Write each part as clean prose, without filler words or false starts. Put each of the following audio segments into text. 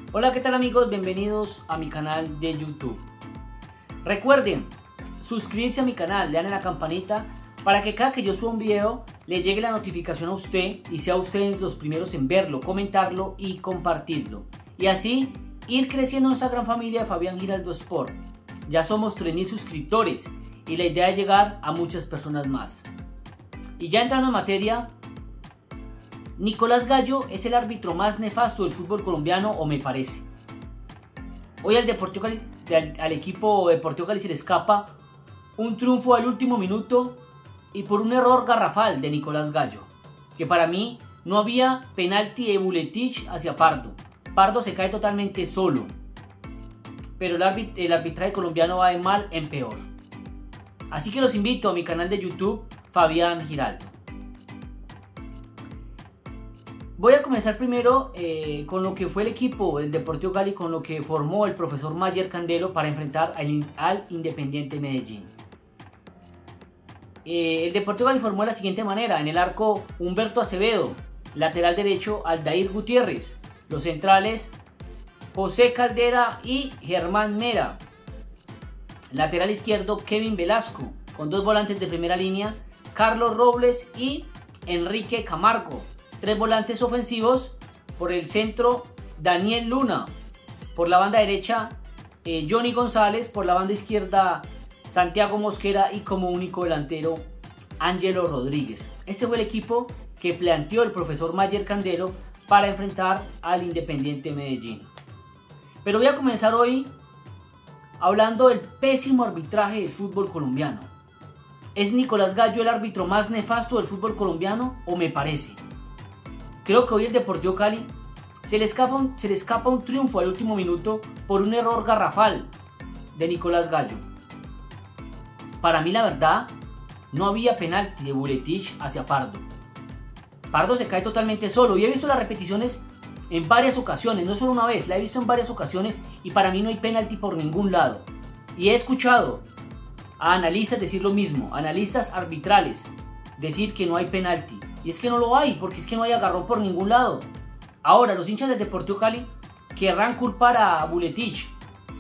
Hola, ¿qué tal amigos? Bienvenidos a mi canal de YouTube. Recuerden suscribirse a mi canal, le dan a la campanita para que cada que yo suba un video le llegue la notificación a usted y sea ustedes los primeros en verlo, comentarlo y compartirlo. Y así ir creciendo nuestra gran familia de Fabián Giraldo Sport. Ya somos 3000 suscriptores y la idea es llegar a muchas personas más. Y ya entrando en materia, Nicolás Gallo es el árbitro más nefasto del fútbol colombiano, o me parece. Hoy al equipo Deportivo Cali se le escapa un triunfo al último minuto y por un error garrafal de Nicolás Gallo, que para mí no había penalti de Buletich hacia Pardo. Pardo se cae totalmente solo, pero el arbitraje colombiano va de mal en peor. Así que los invito a mi canal de YouTube, Fabián Giraldo. Voy a comenzar primero con lo que fue el equipo del Deportivo Cali, con lo que formó el profesor Mayer Candelo para enfrentar al Independiente Medellín. El Deportivo Cali formó de la siguiente manera: en el arco Humberto Acevedo, lateral derecho Aldair Gutiérrez, los centrales José Caldera y Germán Mera, lateral izquierdo Kevin Velasco, con dos volantes de primera línea, Carlos Robles y Enrique Camargo. Tres volantes ofensivos, por el centro Daniel Luna, por la banda derecha Johnny González, por la banda izquierda Santiago Mosquera y como único delantero Ángelo Rodríguez. Este fue el equipo que planteó el profesor Mayer Candelo para enfrentar al Independiente Medellín. Pero voy a comenzar hoy hablando del pésimo arbitraje del fútbol colombiano. ¿Es Nicolás Gallo el árbitro más nefasto del fútbol colombiano, o me parece? Creo que hoy el Deportivo Cali se le escapa un triunfo al último minuto por un error garrafal de Nicolás Gallo. Para mí, la verdad, no había penalti de Buletich hacia Pardo. Pardo se cae totalmente solo y he visto las repeticiones en varias ocasiones, no solo una vez, la he visto en varias ocasiones y para mí no hay penalti por ningún lado. Y he escuchado a analistas decir lo mismo, analistas arbitrales decir que no hay penalti. Y es que no lo hay, porque es que no hay agarrón por ningún lado. Ahora, los hinchas del Deportivo Cali querrán culpar a Buletich.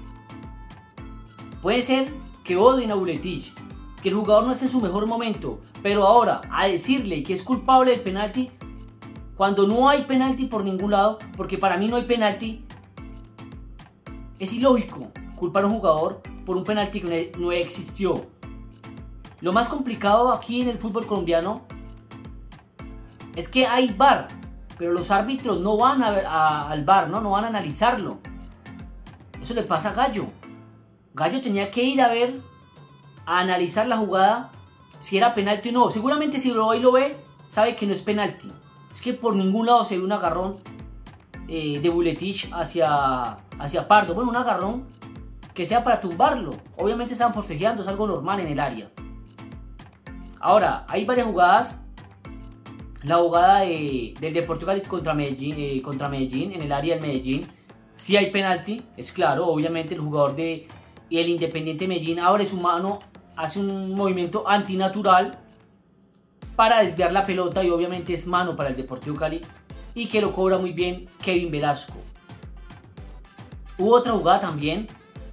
Puede ser que odien a Buletich, que el jugador no esté en su mejor momento, pero ahora, a decirle que es culpable del penalti, cuando no hay penalti por ningún lado, porque para mí no hay penalti, es ilógico culpar a un jugador por un penalti que no existió. Lo más complicado aquí en el fútbol colombiano es que hay VAR, pero los árbitros no van al VAR, no van a analizarlo. Eso le pasa a Gallo. Gallo tenía que ir a analizar la jugada, si era penalti o no. Seguramente si lo ve, sabe que no es penalti. Es que por ningún lado se ve un agarrón de Buletich hacia Pardo. Bueno, un agarrón que sea para tumbarlo. Obviamente estaban forcejeando, es algo normal en el área. Ahora, hay varias jugadas. La jugada del Deportivo Cali contra Medellín, en el área del Medellín, sí hay penalti, es claro. Obviamente el jugador del Independiente Medellín abre su mano, hace un movimiento antinatural para desviar la pelota y obviamente es mano para el Deportivo Cali y que lo cobra muy bien Kevin Velasco. Hubo otra jugada también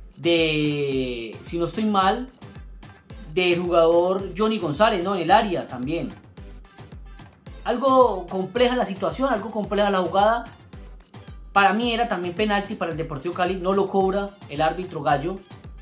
si no estoy mal, del jugador Johnny González, ¿no? En el área también. Algo compleja la situación, algo compleja la jugada. Para mí era también penalti para el Deportivo Cali, no lo cobra el árbitro Gallo.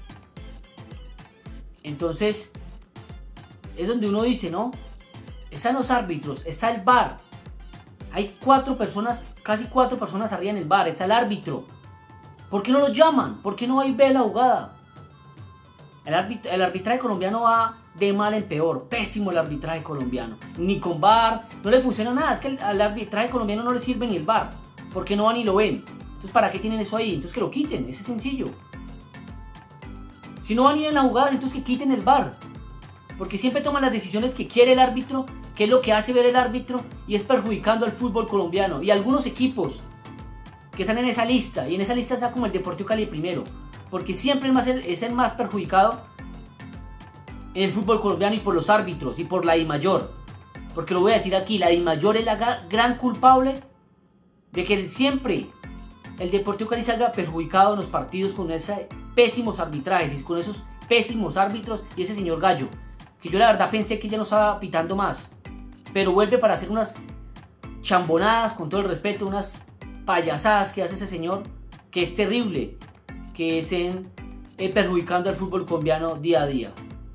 Entonces, es donde uno dice, ¿no? Están los árbitros, está el VAR. Hay casi cuatro personas arriba en el VAR, está el árbitro. ¿Por qué no lo llaman? ¿Por qué no hay ve la jugada? El arbitraje colombiano va de mal en peor. Pésimo el arbitraje colombiano. Ni con VAR, no le funciona nada. Es que al arbitraje colombiano no le sirve ni el VAR, porque no van y lo ven. Entonces, ¿para qué tienen eso ahí? Entonces que lo quiten, ese es sencillo. Si no van y ven las jugadas, entonces que quiten el VAR, porque siempre toman las decisiones que quiere el árbitro, que es lo que hace ver el árbitro, y es perjudicando al fútbol colombiano. Y algunos equipos que están en esa lista, y en esa lista está como el Deportivo Cali primero, porque siempre es el más perjudicado en el fútbol colombiano, y por los árbitros y por la DIMAYOR. Porque lo voy a decir aquí, la DIMAYOR es la gran culpable de que siempre el Deportivo Cali salga perjudicado en los partidos con esos pésimos arbitrajes y con esos pésimos árbitros y ese señor Gallo, que yo la verdad pensé que ya no estaba pitando más, pero vuelve para hacer unas chambonadas, con todo el respeto, unas payasadas que hace ese señor, que es terrible que estén perjudicando al fútbol colombiano día a día.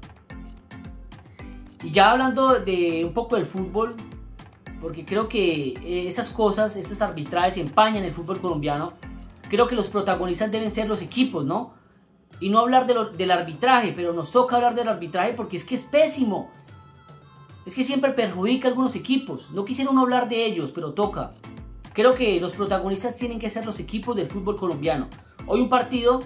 Y ya hablando de un poco del fútbol, porque creo que esas cosas, esos arbitrajes empañan el fútbol colombiano, creo que los protagonistas deben ser los equipos, ¿no? Y no hablar del arbitraje, pero nos toca hablar del arbitraje porque es que es pésimo. Es que siempre perjudica a algunos equipos. No quisiera uno hablar de ellos, pero toca. Creo que los protagonistas tienen que ser los equipos del fútbol colombiano. Hoy un partido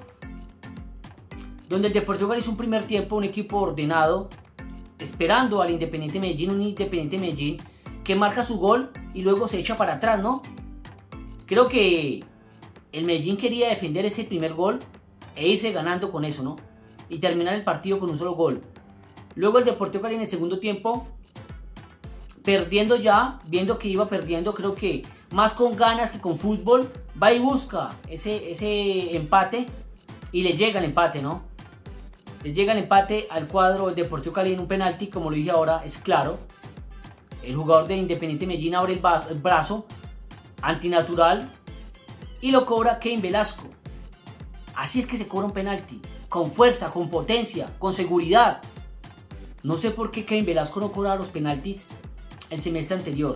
donde el Deportivo Cali hizo un primer tiempo, un equipo ordenado, esperando al Independiente Medellín, un Independiente Medellín que marca su gol y luego se echa para atrás, ¿no? Creo que el Medellín quería defender ese primer gol e irse ganando con eso, ¿no? Y terminar el partido con un solo gol. Luego el Deportivo Cali en el segundo tiempo, perdiendo ya, viendo que iba perdiendo, creo que más con ganas que con fútbol, va y busca ese empate y le llega el empate, ¿no? Le llega el empate al cuadro del Deportivo Cali en un penalti, como lo dije ahora, es claro. El jugador de Independiente Medellín abre el brazo, antinatural, y lo cobra Kevin Velasco. Así es que se cobra un penalti, con fuerza, con potencia, con seguridad. No sé por qué Kevin Velasco no cobraba los penaltis el semestre anterior.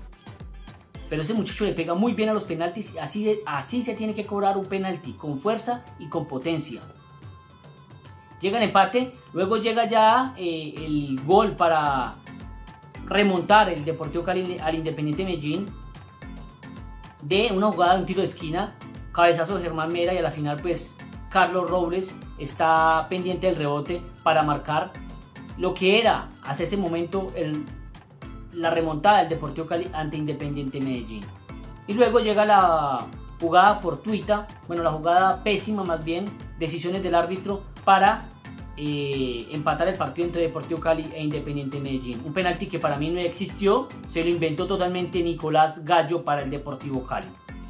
Pero ese muchacho le pega muy bien a los penaltis, así se tiene que cobrar un penalti, con fuerza y con potencia. Llega el empate, luego llega ya el gol para remontar el Deportivo Cali al Independiente Medellín de una jugada de un tiro de esquina, cabezazo de Germán Mera, y a la final pues Carlos Robles está pendiente del rebote para marcar lo que era hasta ese momento la remontada del Deportivo Cali ante Independiente Medellín. Y luego llega la jugada fortuita, bueno, la jugada pésima más bien, decisiones del árbitro para empatar el partido entre Deportivo Cali e Independiente Medellín. Un penalti que para mí no existió, se lo inventó totalmente Nicolás Gallo para el Deportivo Cali.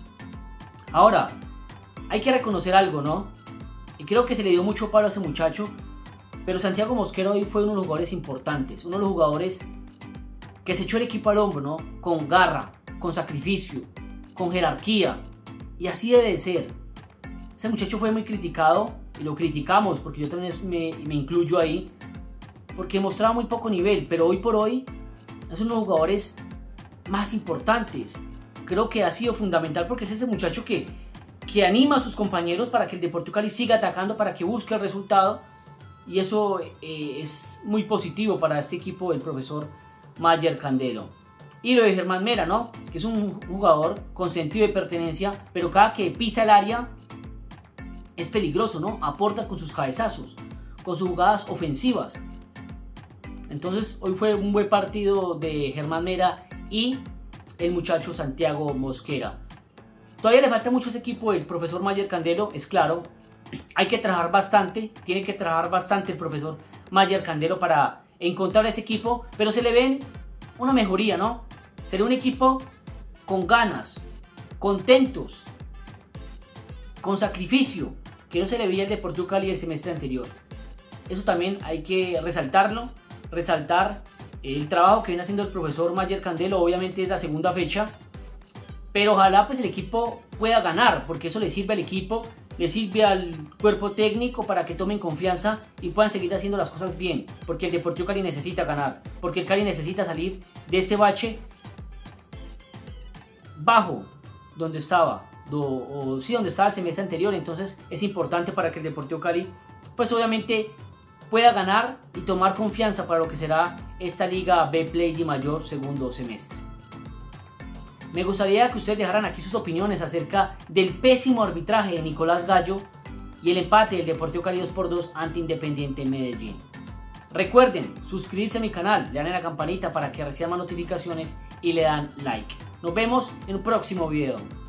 Ahora, hay que reconocer algo, ¿no? Y creo que se le dio mucho palo a ese muchacho, pero Santiago Mosquera hoy fue uno de los jugadores importantes, uno de los jugadores que se echó el equipo al hombro, ¿no? Con garra, con sacrificio, con jerarquía, y así debe de ser. Ese muchacho fue muy criticado, y lo criticamos porque yo también me incluyo ahí, porque mostraba muy poco nivel, pero hoy por hoy es uno de los jugadores más importantes. Creo que ha sido fundamental porque es ese muchacho que anima a sus compañeros para que el Deportivo Cali siga atacando, para que busque el resultado, y eso es muy positivo para este equipo del profesor Mayer Candelo. Y lo de Germán Mera, ¿no? Que es un jugador con sentido de pertenencia, pero cada que pisa el área es peligroso, ¿no? Aporta con sus cabezazos, con sus jugadas ofensivas. Entonces hoy fue un buen partido de Germán Mera y el muchacho Santiago Mosquera. Todavía le falta mucho a ese equipo del profesor Mayer Candelo, es claro. Hay que trabajar bastante, tiene que trabajar bastante el profesor Mayer Candelo para encontrar ese equipo, pero se le ven una mejoría, ¿no? Se le ve un equipo con ganas, contentos, con sacrificio, que no se le veía al Deportivo Cali el semestre anterior. Eso también hay que resaltarlo, resaltar el trabajo que viene haciendo el profesor Mayer Candelo. Obviamente es la segunda fecha, pero ojalá pues el equipo pueda ganar, porque eso le sirve al equipo, le sirve al cuerpo técnico para que tomen confianza y puedan seguir haciendo las cosas bien, porque el Deportivo Cali necesita ganar, porque el Cali necesita salir de este bache bajo donde estaba, donde estaba el semestre anterior. Entonces es importante para que el Deportivo Cali pues obviamente pueda ganar y tomar confianza para lo que será esta Liga B Play de Mayor segundo semestre. Me gustaría que ustedes dejaran aquí sus opiniones acerca del pésimo arbitraje de Nicolás Gallo y el empate del Deportivo Cali 2-2 ante Independiente Medellín. Recuerden suscribirse a mi canal, le dan a la campanita para que reciban más notificaciones y le dan like. Nos vemos en un próximo video.